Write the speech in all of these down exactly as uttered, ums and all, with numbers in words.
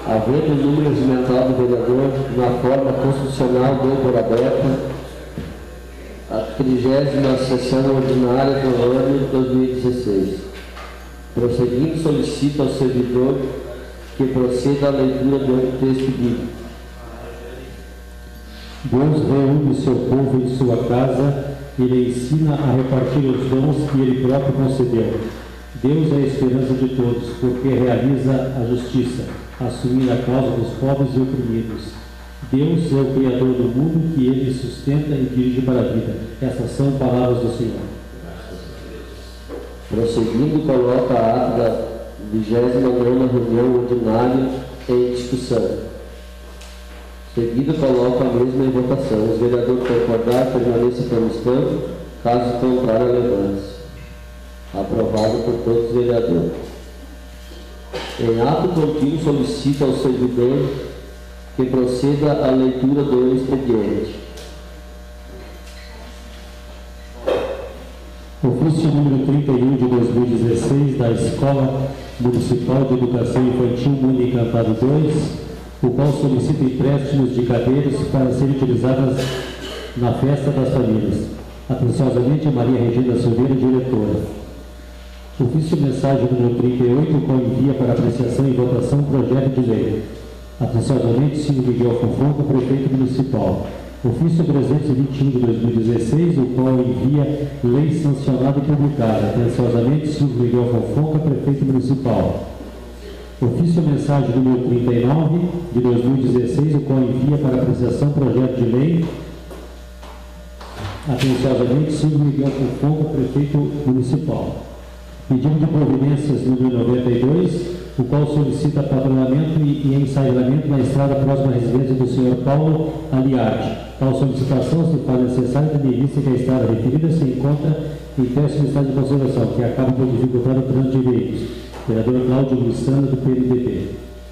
havendo o número regimental do vereador na forma constitucional dou por aberta a trigésima sessão ordinária do ano dois mil e dezesseis. Prosseguindo, solicito ao servidor que proceda à leitura do texto bíblico. Deus reúne seu povo em sua casa e lhe ensina a repartir os dons que ele próprio concedeu. Deus é a esperança de todos, porque realiza a justiça, assumindo a causa dos pobres e oprimidos. Deus é o Criador do mundo, que ele sustenta e dirige para a vida. Essas são palavras do Senhor. Prosseguindo, coloca a ata da vigésima nona reunião ordinária em discussão. Seguido, coloca a mesma em votação. Os vereadores concordar, permaneça como estão. Caso contrário, levante-se. Aprovado por todos os vereadores. Em ato contínuo, solicito ao servidor que proceda à leitura do expediente. Ofício número trinta e um de dois mil e dezesseis da Escola Municipal de Educação Infantil Mundo Encantado dois, o qual solicita empréstimos de cadeiras para serem utilizadas na festa das famílias. Atenciosamente, Maria Regina Silveira, diretora. Ofício mensagem número trinta e oito, o qual envia para apreciação e votação um projeto de lei. Atenciosamente, Silvio Miguel Fonfonca, prefeito municipal. Ofício trezentos e vinte e um de dois mil e dezesseis, o qual envia lei sancionada e publicada. Atenciosamente, Silvio Miguel Fonfonca, prefeito municipal. Ofício mensagem número trinta e nove de dois mil e dezesseis, o qual envia para apreciação projeto de lei. Atenciosamente, Silvio Miguel Fonfonca, prefeito municipal. Pedido de providências número noventa e dois, o qual solicita padronamento e, e ensaiamento na estrada próxima à residência do senhor Paulo Aliarte. Tal solicitação se faz necessária, tendo em vista que a estrada referida se encontra em péssimo estado de conservação, que acaba por dificultar o trânsito de veículos. Vereador Cláudio Luciano, do P M D B.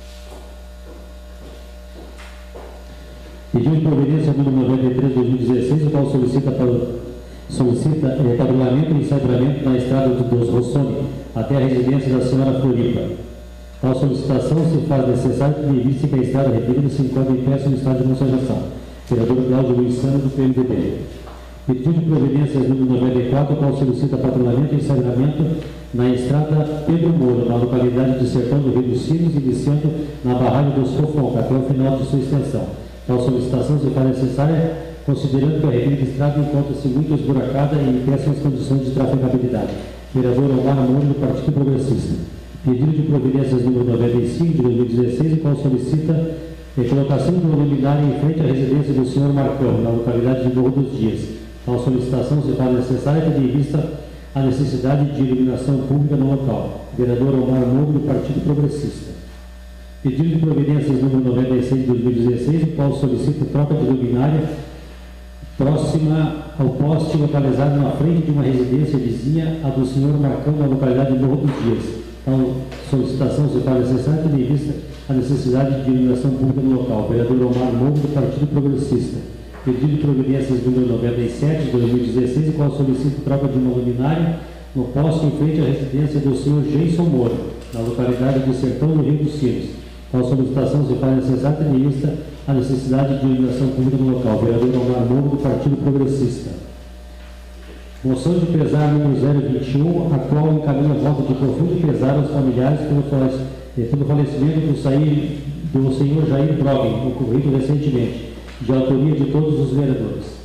Pedido de providência número noventa e três de dois mil e dezesseis, o qual solicita para solicita eh, padronamento e ensaiamento na estrada dos Rossoni, até a residência da senhora Floripa. Tal solicitação se faz necessária, tendo em vista que a estrada referida se encontra em péssimo estado de conservação. Vereador Cláudio Luciano, do P M D B. Pedido de providências número noventa e quatro, o qual solicita padronamento e ensaiamento na estrada Pedro Moura, na localidade de Sertão do Rio dos Sinos, iniciando na barragem dos Fofonca, até o final de sua extensão. Tal solicitação se faz necessária, considerando que a referida estrada encontra-se muito esburacada e em péssimas condições de trafegabilidade. Vereador Omar Moura, do Partido Progressista. Pedido de providências número noventa e cinco de dois mil e dezesseis, o qual solicita a colocação de uma luminária em frente à residência do senhor Marcão, na localidade de Morro dos Dias. Tal solicitação se faz necessária, tendo em vista a necessidade de iluminação pública no local. Vereador Omar Moura, do Partido Progressista. Pedido de providências número noventa e seis de dois mil e dezesseis, o qual solicita troca de luminária próxima ao poste localizado na frente de uma residência vizinha à do senhor Marcão, na localidade de Morro dos Dias. Tal solicitação se faz necessária, tendo em vista a necessidade de iluminação pública no local. Vereador Omar Moura, do Partido Progressista. Pedido de providências número noventa e sete de dois mil e dezesseis, o qual solicita troca de uma luminária no poste em frente à residência do senhor Jason Moura, na localidade de Sertão do Rio dos Sinos. Tal solicitação se faz necessária, tendo em vista a necessidade de iluminação pública no local. Vereador Omar Moura, do Partido Progressista. Moção de pesar número zero vinte e um, a qual encaminha voto de profundo pesar aos familiares pelo, pelo falecimento do, sair, do senhor Jair Broggen, ocorrido recentemente, de autoria de todos os vereadores.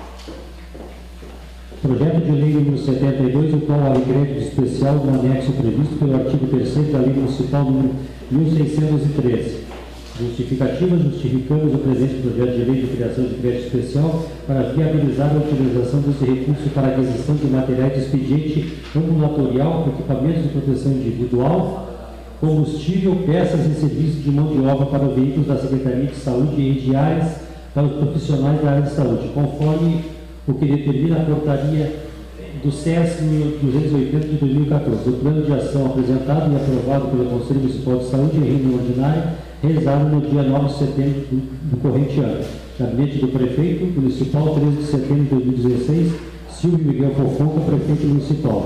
Projeto de lei número setenta e dois, o qual há crédito especial no anexo previsto pelo artigo terceiro da Lei Municipal número mil seiscentos e treze. Justificativa: justificamos o presente projeto de lei de criação de crédito especial para viabilizar a utilização desse recurso para aquisição de materiais de expediente ambulatorial, equipamentos de proteção individual, combustível, peças e serviços de mão de obra para veículos da Secretaria de Saúde e de áreas para os profissionais da área de saúde, conforme o que determina a portaria do C E S duzentos e oitenta de dois mil e quatorze. O plano de ação apresentado e aprovado pelo Conselho Municipal de Saúde em reunião ordinária, realizado no dia nove de setembro do, do corrente ano. Gabinete do Prefeito Municipal, treze de setembro de dois mil e dezesseis, Silvio Miguel Fonfonca, Prefeito Municipal.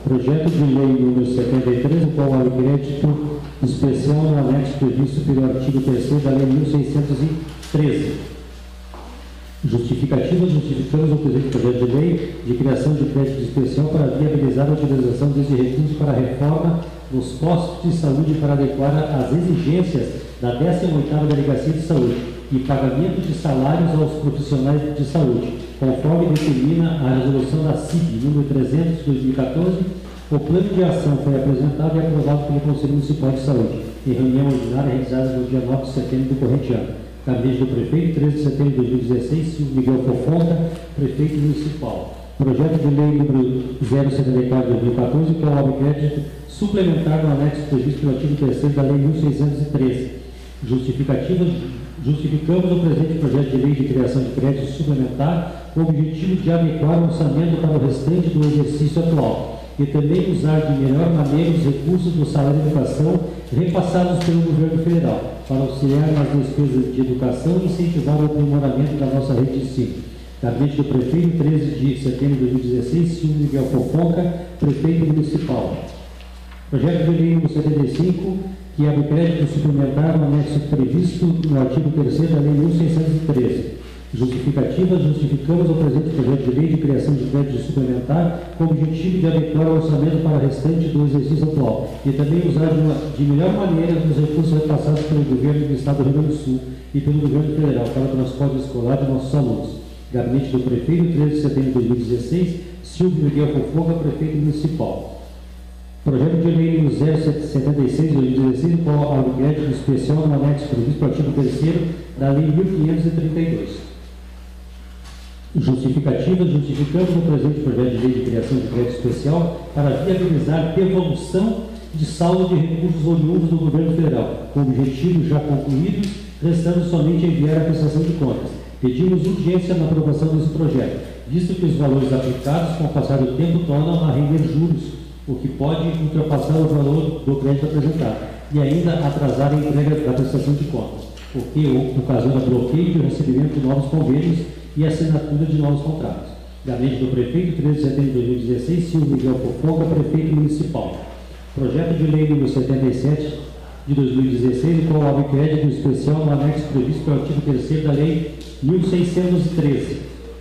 Projeto de lei número setenta e três, o qual há crédito especial no anexo previsto pelo artigo terceiro da Lei mil seiscentos e treze. Justificativa: justificamos o presente projeto de lei de criação de crédito especial para viabilizar a utilização desse recurso para a reforma dos postos de saúde para adequar às exigências da décima oitava Delegacia de Saúde e pagamento de salários aos profissionais de saúde, conforme determina a resolução da C I B número trezentos de dois mil e quatorze. O plano de ação foi apresentado e aprovado pelo Conselho Municipal de Saúde em reunião ordinária realizada no dia nove de setembro do corrente ano. Gabinete do Prefeito, treze de setembro de dois mil e dezesseis, Silvio Miguel Fofonca, Prefeito Municipal. Projeto de lei número zero setenta e quatro de dois mil e quatorze, que é o crédito suplementar no anexo previsto pelo artigo terceiro da Lei mil seiscentos e treze. Justificativa: justificamos o presente projeto de lei de criação de crédito suplementar com o objetivo de adequar o orçamento para o restante do exercício atual e também usar de melhor maneira os recursos do salário de educação repassados pelo governo federal para auxiliar nas despesas de educação e incentivar o aprimoramento da nossa rede de ensino. Gabinete do Prefeito, treze de setembro de dois mil e dezesseis, Silvio Miguel Fofonca, Prefeito Municipal. Projeto de lei número setenta e cinco, que abre crédito suplementar no anexo previsto no artigo terceiro da Lei mil seiscentos e treze. Justificativa: justificamos o presente projeto de lei de criação de crédito suplementar com o objetivo de adequar o orçamento para o restante do exercício atual e também usar de, uma, de melhor maneira os recursos repassados pelo governo do Estado do Rio Grande do Sul e pelo governo federal para o transporte escolar de nossos alunos. Gabinete do Prefeito, treze de setembro de dois mil e dezesseis, Silvio Miguel Fofonca, Prefeito Municipal. Projeto de lei número zero setenta e seis de dois mil e dezesseis, com o crédito especial no anexo previsto no artigo terceiro da Lei mil quinhentos e trinta e dois. Justificativa: justificamos o presente projeto de lei de criação de crédito especial para viabilizar devolução de saldo de recursos oriundos do governo federal, com objetivos já concluídos, restando somente enviar a prestação de contas. Pedimos urgência na aprovação desse projeto, visto que os valores aplicados com o passar do tempo tornam a render juros, o que pode ultrapassar o valor do crédito apresentado e ainda atrasar a entrega da prestação de contas, o que ocasiona bloqueio de recebimento de novos convênios e assinatura de novos contratos. Gabinete do Prefeito, treze de setembro de dois mil e dezesseis, Silvio Miguel Fofonca, Prefeito Municipal. Projeto de lei número setenta e sete de dois mil e dezesseis, o qual abre crédito especial no anexo previsto pelo artigo terceiro da Lei mil seiscentos e treze.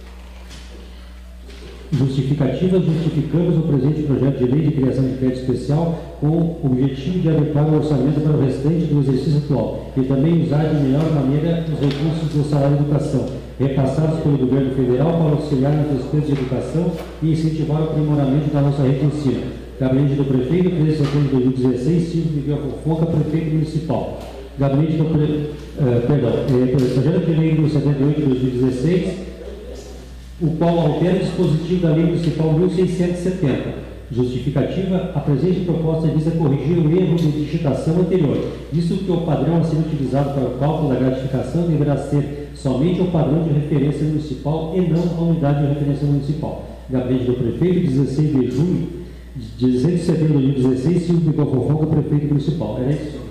Justificativa: justificamos o presente projeto de lei de criação de crédito especial com o objetivo de adequar o orçamento para o restante do exercício atual e também usar de melhor maneira os recursos do salário de educação, repassados pelo governo federal para auxiliar nas despesas de educação e incentivar o aprimoramento da nossa rede de ensino. Gabinete do Prefeito, treze de setembro de dois mil e dezesseis, Silvio Miguel Fofonca, Prefeito Municipal. Gabinete do Pre... uh, perdão, é, projeto de lei número setenta e oito de dois mil e dezesseis, o qual altera o dispositivo da Lei Municipal mil seiscentos e setenta. Justificativa: a presente proposta visa corrigir o erro de digitação anterior, visto que o padrão a ser utilizado para o cálculo da gratificação deverá ser somente o padrão de referência municipal e não a unidade de referência municipal. Gabinete do Prefeito, dezesseis de junho, dezesseis de setembro de dois mil e dezesseis, Silvio Miguel Fofonca, Prefeito Municipal. Era isso?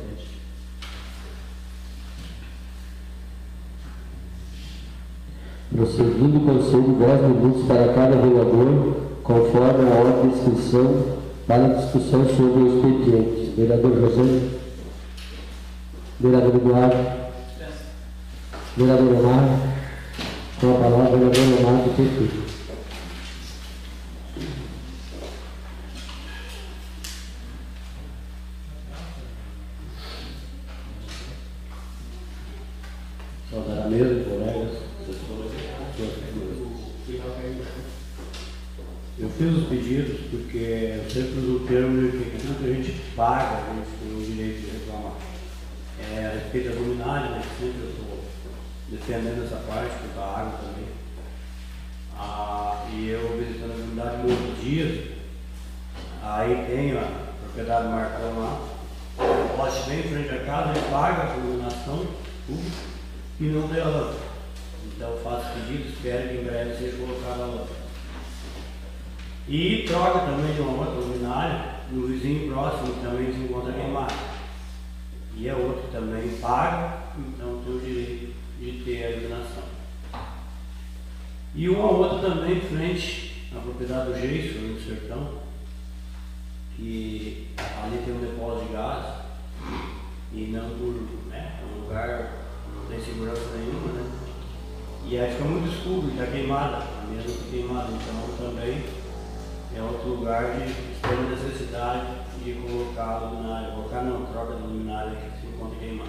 Prosseguindo o Conselho, dez minutos para cada vereador, conforme a ordem de inscrição para discussão sobre o expediente. Vereador José. Vereador Eduardo. Vereador Omar. Com a palavra, vereador Omar do P T. Saudar a mesa, colegas. Eu fiz os pedidos porque eu sempre uso o termo de que aquilo que a gente paga, a gente tem o direito de reclamar. É, a respeito da luminária, né, sempre eu estou defendendo essa parte, porque a água também. Ah, e eu visitando a luminária muitos dias, aí tem a propriedade marcada lá, o poste bem em frente à casa, ele paga a iluminação, tudo, e não tem a lâmpada. Então eu faço pedido, espero que em breve seja colocada a lâmpada. E troca também de uma outra luminária no vizinho próximo que também se encontra queimado. E é outro que também paga, então tem o direito de ter a iluminação. E uma outra também em frente à propriedade do Geiso, no Sertão, que ali tem um depósito de gás e não por, né, é um lugar que não tem segurança nenhuma, né? E aí fica muito escuro, está queimada, a mesa está queimada, então também é outro lugar de extrema necessidade de colocar a luminária, colocar não, troca de luminária que se encontra queimada.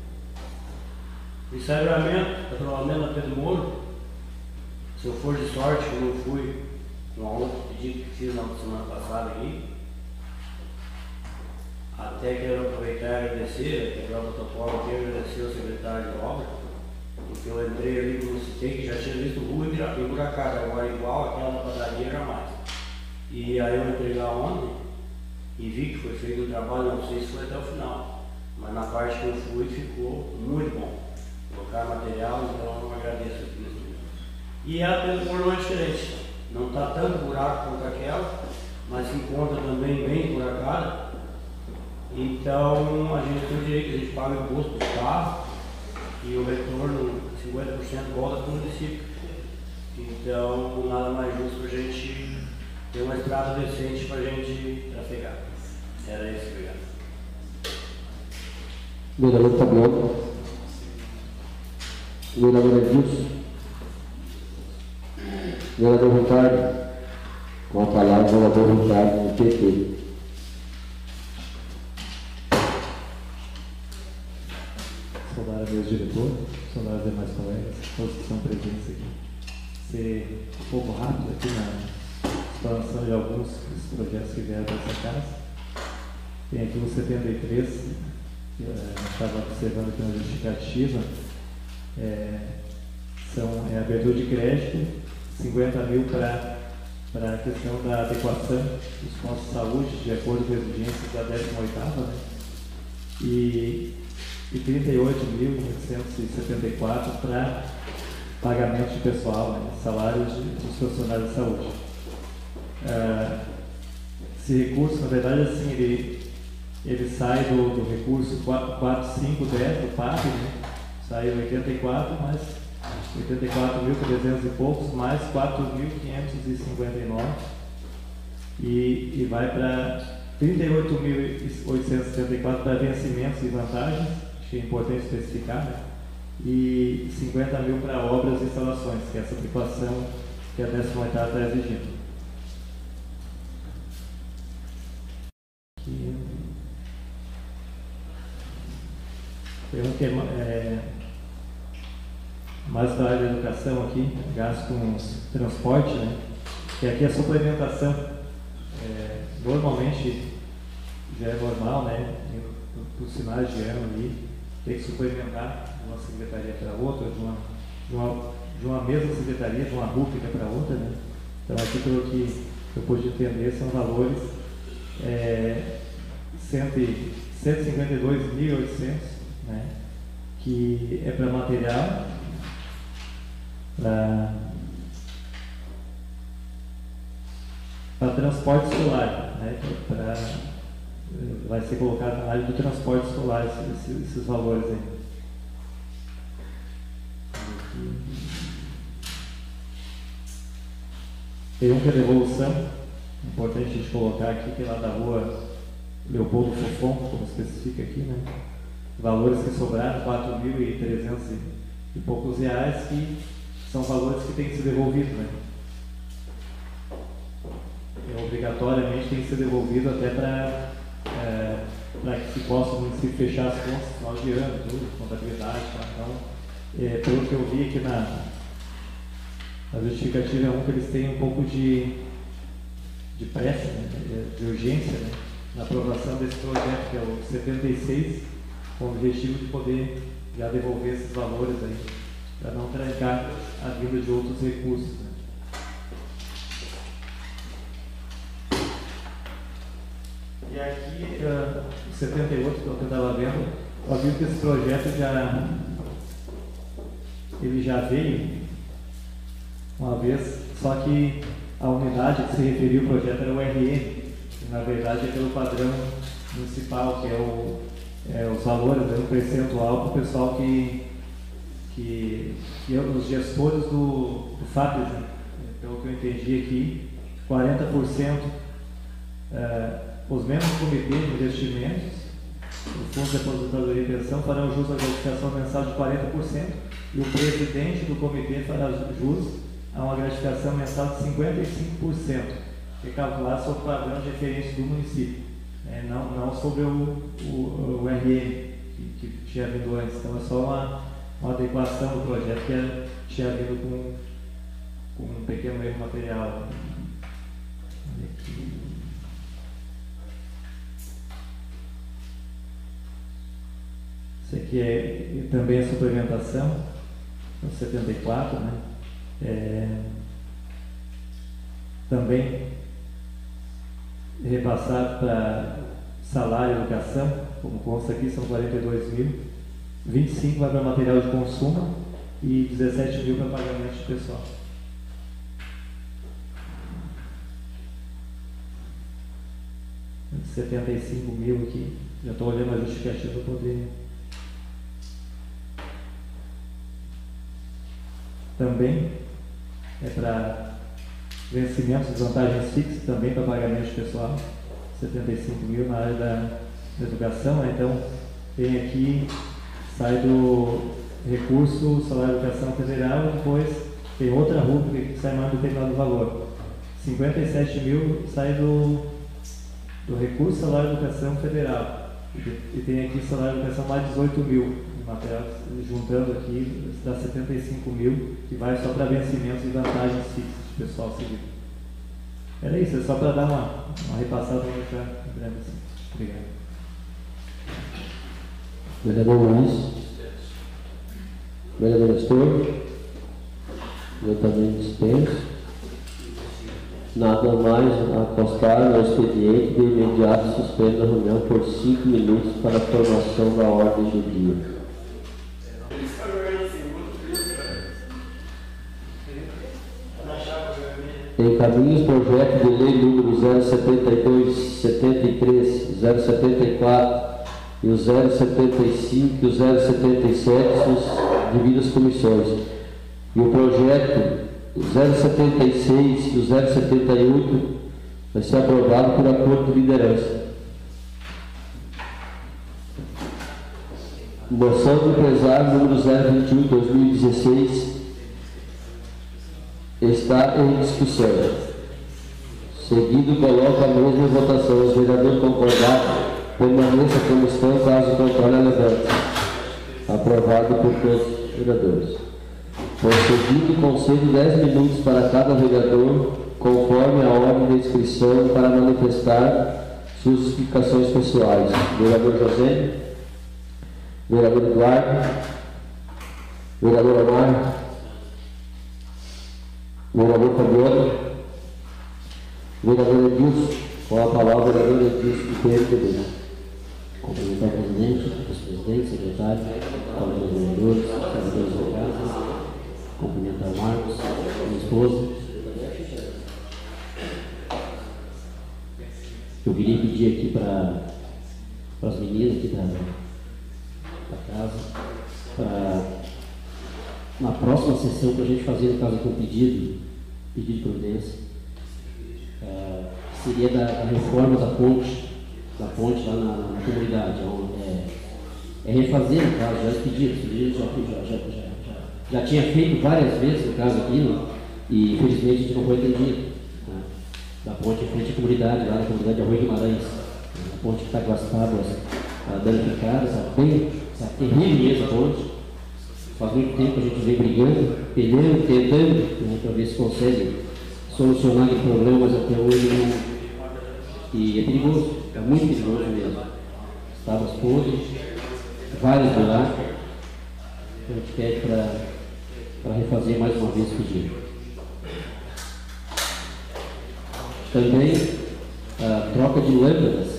Ensaiamento, patrulhamento na Pedro Moro, se eu for de sorte, como eu fui no outro pedido que fiz na semana passada aqui, até quero aproveitar e agradecer, quebrar o protocolo aqui, agradecer ao secretário de obra, porque eu entrei ali como citei, que já tinha visto rua emburacada, agora igual aquela da padaria jamais. E aí eu entrei lá ontem e vi que foi feito um trabalho, não sei se foi até o final, mas na parte que eu fui ficou muito bom. Colocar material, então eu agradeço aqui nesse momento. E a Pedro Moro não é diferente, não está tanto buraco quanto aquela, mas se encontra também bem emburacada. Então a gente tem o direito, a gente paga o imposto do carro e o retorno, cinquenta por cento volta para o município. Então nada mais justo para a gente ter uma estrada decente para a gente trafegar. Era isso, obrigado. Vereador Fabiano. Vereador Edilson. Vereador Ricardo. Com a palavra, vereador Ricardo, do P T. Saudar meus diretores, saudar os demais colegas, todos que estão presentes aqui. Ser um pouco rápido aqui na explanação de alguns dos projetos que vieram para essa casa. Tem aqui o setenta e três, que eu estava observando aqui na justificativa, é, são, é abertura de crédito, cinquenta mil para a questão da adequação dos postos de saúde, de acordo com as exigências da décima oitava, né? E e trinta e oito mil novecentos e setenta e quatro para pagamento de pessoal, né, salários de, dos profissionais de saúde. Uh, esse recurso, na verdade, assim, ele, ele sai do, do recurso quatro cinco dez do P A B, né, sai oitenta e quatro, mais oitenta e quatro mil trezentos e poucos, mais quatro mil quinhentos e cinquenta e nove e, e vai para trinta e oito mil oitocentos e setenta e quatro para vencimentos e vantagens, acho que é importante especificar, né? E cinquenta mil para obras e instalações, que é essa aplicação que a décima oitava está exigindo. Aqui. Tem um que é mais da área da educação aqui, gasto com transporte, né? Que aqui é a suplementação. É, normalmente já é normal, né? Para os finais de ano ali, tem que suplementar de uma secretaria para outra, de uma, de, uma, de uma mesma secretaria, de uma rúbrica para outra, né? Então aqui, pelo que eu pude entender, são valores é, cento e cinquenta e dois mil e oitocentos, né? Que é para material, para para transporte escolar, né? Pra, vai ser colocado na área do transporte escolar esses, esses valores aí. Tem um que é devolução, importante a gente colocar aqui, que é lá da rua Leopoldo Fofon, como especifica aqui, né? Valores que sobraram, quatro mil e trezentos e poucos reais, que são valores que têm que ser devolvidos, né? É, obrigatoriamente tem que ser devolvido até para é, para que se possa o município fechar as contas no final de ano, tudo, contabilidade, tá? Então, é, pelo que eu vi aqui na, na justificativa, é um que eles têm um pouco de, de pressa, né? De urgência, né? Na aprovação desse projeto, que é o setenta e seis, com o objetivo de poder já devolver esses valores aí, para não trancar a vinda de outros recursos, né? E aqui, uh, o setenta e oito, que eu estava vendo, eu vi que esse projeto já, ele já veio uma vez, só que a unidade que se referiu ao projeto era o R N, que na verdade é pelo padrão municipal, que é, o, é os valores, é um percentual para o pessoal que, que, que é os gestores do, do FAPES, né? Pelo que eu entendi aqui, quarenta por cento uh, os membros do Comitê de Investimentos do Fundo de Aposentadoria e Pensão farão jus à gratificação mensal de quarenta por cento e o presidente do comitê fará jus a uma gratificação mensal de cinquenta e cinco por cento, que é calculada sobre o padrão de referência do município, né? não, não sobre o, o, o R M que, que tinha vindo antes. Então é só uma, uma adequação do projeto que é, tinha vindo com, com um pequeno erro material. Isso aqui é também a suplementação, setenta e quatro, né? É, também repassado para salário e educação, como consta aqui, são quarenta e dois mil, vinte e cinco vai para material de consumo e dezessete mil para pagamento de pessoal. setenta e cinco mil aqui, já estou olhando a justificativa para poder. Também é para vencimentos de vantagens fixas, também para pagamento de pessoal, setenta e cinco mil na área da, da educação, né? Então tem aqui, sai do recurso salário de educação federal, depois tem outra rúbrica que sai mais um determinado valor. cinquenta e sete mil sai do, do recurso salário de educação federal, e, e tem aqui salário de educação mais dezoito mil. Material, juntando aqui, dá setenta e cinco mil, que vai só para vencimentos e vantagens fixas de pessoal civil. Era isso, é só para dar uma, uma repassada para ficar breve assim. Obrigado. Vereador Luiz. Vereador Nestor. Eu também dispenso. Nada mais a constar no expediente, de imediato suspendo a reunião por cinco minutos para a formação da ordem do dia. Encaminho os projetos de lei número zero setenta e dois, setenta e três, zero setenta e quatro e o zero setenta e cinco e o zero setenta e sete nas devidas comissões. E o projeto zero setenta e seis e o zero setenta e oito vai ser aprovado por acordo de liderança. Moção do empresário número zero vinte e um, dois mil e dezesseis está em discussão. Seguido, coloco a mesma votação. Os vereadores concordados permaneça como estão, caso contrário, levante. Aprovado por todos os vereadores. Prosseguindo, concedo dez minutos para cada vereador, conforme a ordem de inscrição, para manifestar suas explicações pessoais. Vereador José, vereador Eduardo, vereador Omar, vereador Fabiano, vereador Edilson, com a palavra, vereador Edilson, do P M D B. Cumprimentar o presidente, vice-presidente, secretário, colegas vereadores, vereadores da casa, cumprimentar o Marcos, minha esposa. Eu queria pedir aqui para as meninas aqui da, da casa, para na próxima sessão, para a gente fazer, no caso aqui, um pedido, pedido de providência, uh, seria da, da reforma da ponte, da ponte lá na, na comunidade. É, é refazer, no caso, já é pedido, pedido já, já, já, já, já tinha feito várias vezes, no caso aqui, né? E infelizmente a gente não foi atendido. Né? Da ponte em frente à comunidade, lá na comunidade de Arroio Guimarães, a ponte que está com as tábuas uh, danificadas, está bem, está terrível mesmo a ponte. Faz muito tempo que a gente vem brigando, peleando, tentando, né, para ver se consegue solucionar aquele problema, mas até hoje não. E é perigoso, é muito perigoso mesmo. Tábuas podres, vários buracos. A gente pede para refazer mais uma vez o pedido. Também a troca de lâmpadas.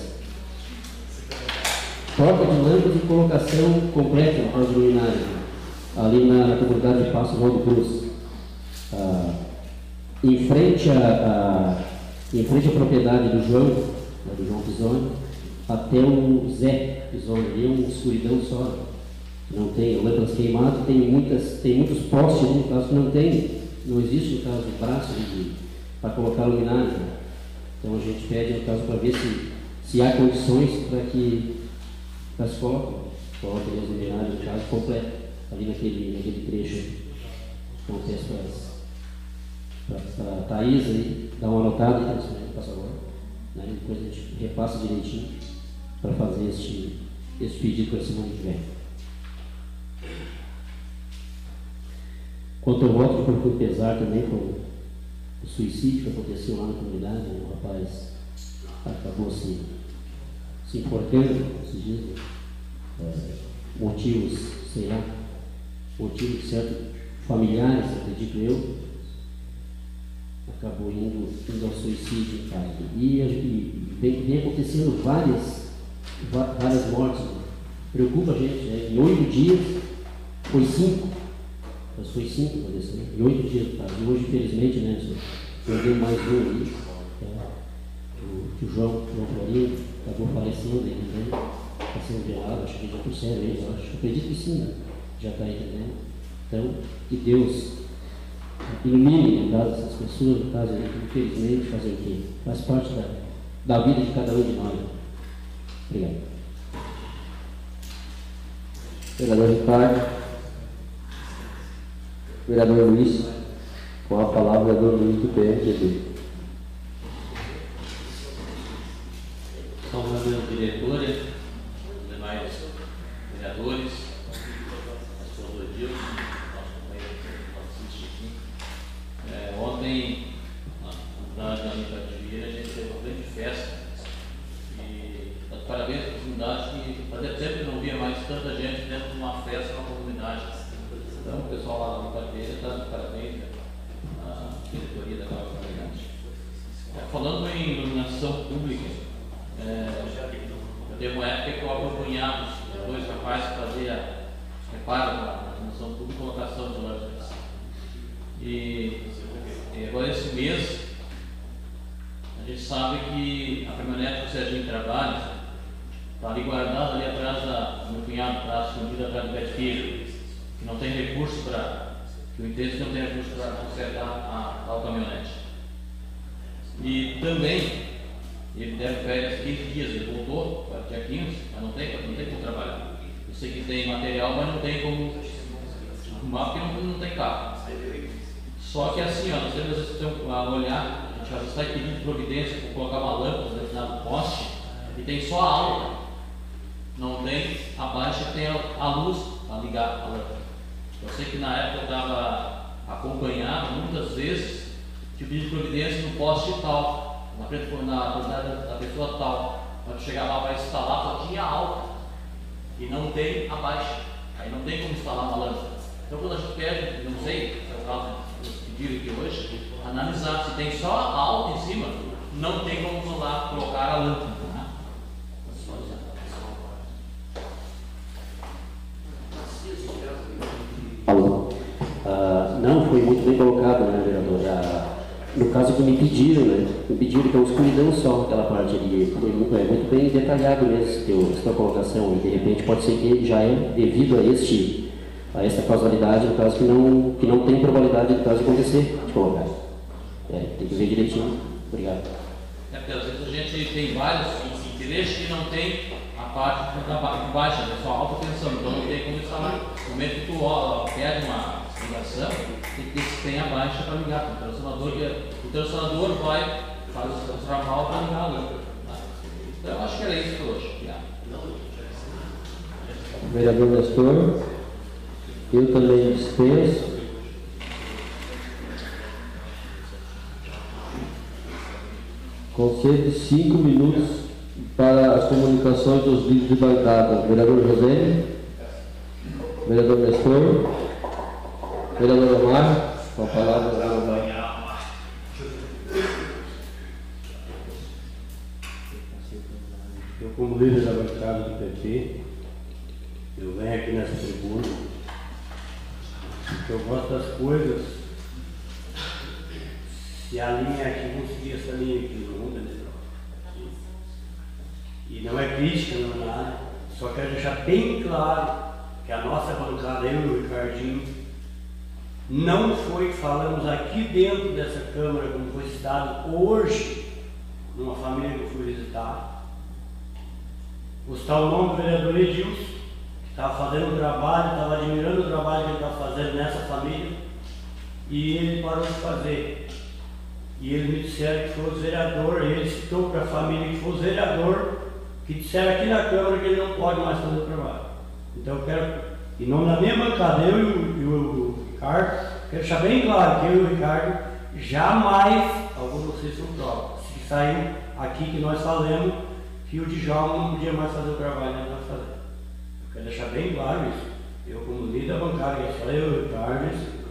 Troca de lâmpadas e colocação completa na casa luminária, ali na, na comunidade de Passo Rodo Cruz. Ah, em, frente a, a, em frente à propriedade do João, né, do João Pisoni, até o Zé Pisoni, ali é uma escuridão só. Não tem lâmpadas queimadas, tem, muitas, tem muitos postes ali, no caso que não tem, não existe, no caso, braço para colocar luminária. Então a gente pede, no caso, para ver se, se há condições para que as coloquem, coloquem as luminárias, no caso, completo, ali naquele, naquele trecho. Então, peço para a Thaís aí, dar uma anotada e né, passa agora, né, depois a gente repassa direitinho para fazer este, este pedido para a semana que vem. Quanto ao voto de profundo pesar também com o suicídio que aconteceu lá na comunidade, né, o rapaz acabou se, se enforcando, se diz, é, motivos, sei lá, motivos de certo familiares, acredito eu, acabou indo, indo ao suicídio em casa. E, e vem, vem acontecendo várias, várias mortes. Né? Preocupa a gente, né? Em oito dias, foi cinco, mas foi cinco, aconteceu, né? Em oito dias, tá? E hoje, infelizmente, né, perdeu mais um aí, é, o, o João, João Florinho, acabou falecendo, entendeu? Está sendo velado, acho que já por sério aí, eu acho, acredito que sim, né? Já está entendendo. Então, que Deus ilumine, no caso, essas pessoas, no caso, infelizmente, fazer o quê? Faz parte da, da vida de cada um de nós. Obrigado. Vereador Ricardo. Vereador Luiz. Com a palavra, vereador Luiz do P M P B. Salve, diretora, demais vereadores, pastor Rodilson, nosso companheiro que assiste aqui. É, ontem, na unidade de Vieira, a gente teve uma grande festa e parabéns para a comunidade, que fazia tempo que não via mais tanta gente dentro de uma festa na comunidade. Então, o pessoal lá na unidade de Vieira está de parabéns à diretoria da Câmara Comunidade. Falando em iluminação pública, É, eu teve uma época que eu acompanhava os dois rapazes que faziam reparo na iluminação pública e colocação de lâmpadas. E, e agora esse mês, a gente sabe que a caminhonete que o Serginho trabalha está ali guardada ali atrás da, no cunhado, está escondida atrás do pé de filho, que não tem recurso para, que o interesse não tem recurso para consertar a, a, a caminhonete. E também ele deve férias quinze dias, ele voltou para dia quinze, mas não tem, não tem como trabalhar. Eu sei que tem material, mas não tem como arrumar porque não, não tem carro. Só que assim, ó, nós temos a olhar, a gente às vezes está pedindo providência para colocar uma lâmpada no poste e tem só a alta, não tem a baixa, tem a, a luz para ligar a lâmpada. Eu sei que na época eu estava acompanhado muitas vezes de pedir providência no poste tal. Na frente na, na, da pessoa tal, quando chegar lá para instalar, só tinha alta e não tem a baixa, aí não tem como instalar uma lâmpada. Então, quando a gente pede, não sei se é o caso que pediram aqui hoje, analisar se tem só a alta em cima, não tem como lá colocar a lâmpada. Né? Alô. Ah, não, foi muito bem colocado, né, vereador? Ah, No caso que me pediram, né? Me pediram que é uma escuridão só, aquela parte ali. Foi muito, é, muito bem detalhado mesmo, teu, essa colocação. E de repente pode ser que já é devido a, este, a esta causalidade, no caso que não, que não tem probabilidade de caso acontecer de colocar. É, tem que ver direitinho. Obrigado. É porque às vezes a gente tem vários trechos que não tem a parte da baixa, né? Só alta tensão, então não tem como instalar. No momento que tu ó, pede uma ligação, tem que ter se tem a baixa para ligar. O transformador, o transformador vai fazer o trabalho para ligar a lâmpada. Então eu acho que era isso por hoje. Vereador Nestor, eu também dispenso. Concedo cinco minutos para as comunicações dos líderes de bancada. Vereador José, vereador Nestor, vereador Omar, com a palavra, vereador Omar. Eu, como líder da bancada do P P, eu venho aqui nessa tribuna, porque eu gosto das coisas, se a linha aqui, vamos seguir essa linha aqui, não entendeu? E não é crítica, não é nada, só quero deixar bem claro que a nossa bancada, eu e o Ricardinho, não foi, falamos aqui dentro dessa Câmara, como foi citado hoje, numa família que eu fui visitar, Gostar o nome do vereador Edilson, que estava fazendo um trabalho, estava admirando o trabalho que ele estava fazendo nessa família, e ele parou de fazer. E eles me disseram que foi o vereador, e ele citou para a família que foi o vereador, que disseram aqui na Câmara que ele não pode mais fazer o trabalho. Então eu quero, e não na minha bancada, eu e o, e o Ricardo, quero deixar bem claro que eu e o Ricardo jamais, alguns de vocês são provas, se saíram aqui que nós falamos que o Djalma não podia mais fazer o trabalho que nós fazemos. Eu quero deixar bem claro isso. Eu, como líder da bancada, que só eu e o Ricardo,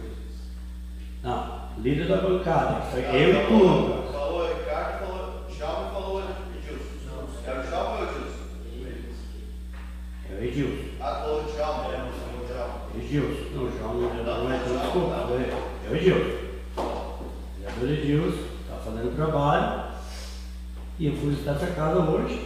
não, líder da bancada, que só eu e o Lucas. Falou o Ricardo, falou Djalma e falou Edilson. Era o Djalma ou o Edilson? É o Edilson. Ah, falou o Djalma, é o Djalma. Edilson. Não, o Djalma não é tão desculpa. É o Edilson. O vereador Edilson está fazendo trabalho. E eu fui visitar essa casa hoje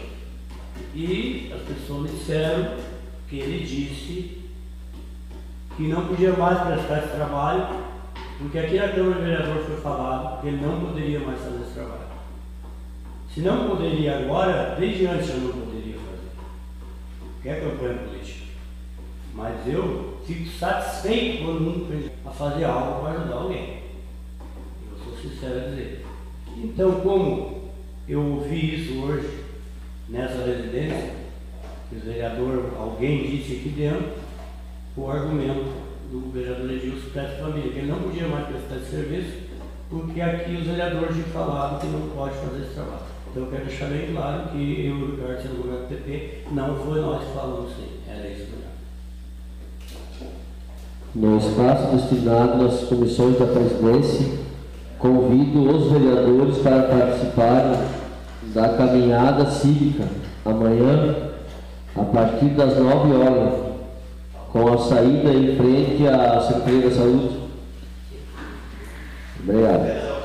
e as pessoas me disseram que ele disse que não podia mais prestar esse trabalho, porque aqui na Câmara de Vereadores foi falado que ele não poderia mais fazer esse trabalho. Se não poderia agora, desde antes eu não poderia fazer. Que é campanha política. Mas eu fico satisfeito quando um pensa a fazer algo para ajudar alguém. Eu sou sincero a dizer. Então, como eu ouvi isso hoje, nessa residência, que o vereador, alguém disse aqui dentro, o argumento do vereador Edilson para essa família, que ele não podia mais prestar esse serviço, porque aqui os vereadores já falaram que não pode fazer esse trabalho. Então eu quero deixar bem claro que eu e o Ricardo, sendo governo do P P, não foi nós que falamos sim, era isso mesmo. No espaço destinado às comissões da presidência, convido os vereadores para participarem da caminhada cívica amanhã, a partir das nove horas, com a saída em frente à Secretaria da Saúde. Obrigado.